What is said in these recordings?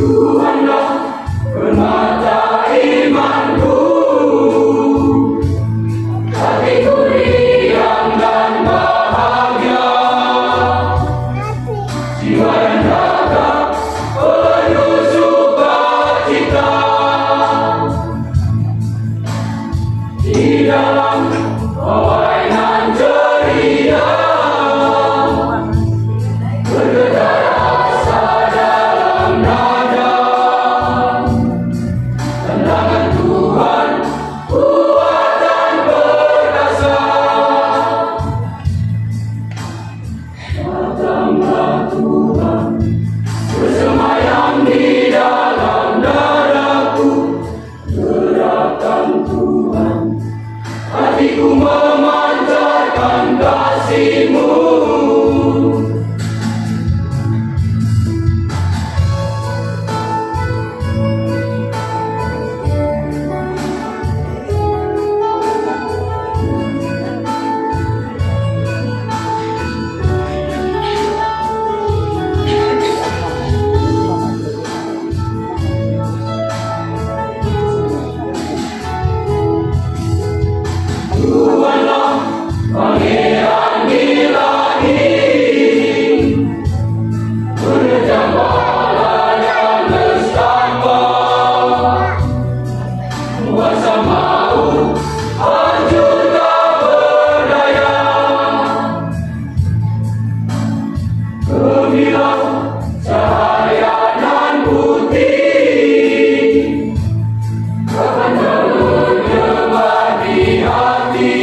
Tuhanlah permata imanku, hatiku riang dan bahagia, jiwa dan raga penuh sukacita. Di dalam pawai nan ceria, bergetar asa dalam dada. Tendangan Tuhan kuat dan perkasa. Datanglah Tuhan bersemayam di dalam dadaku. Gerakkan Tuhan hatiku memancarkan kasih-Mu. Tuhanlah Pangeran ilahi, berjambala dan nestapa, kuasa maut hancur tak berdaya. Gemilang cahaya nan putih akan menyebar di hati.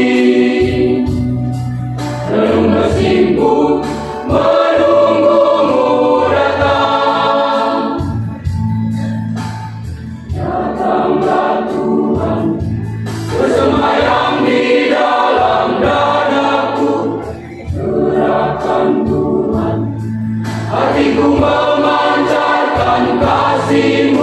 Relung bersimpu menunggu-Mu datang. Datanglah Tuhan bersemayam di dalam dadaku. Gerakkan Tuhan hatiku memancarkan kasih-Mu.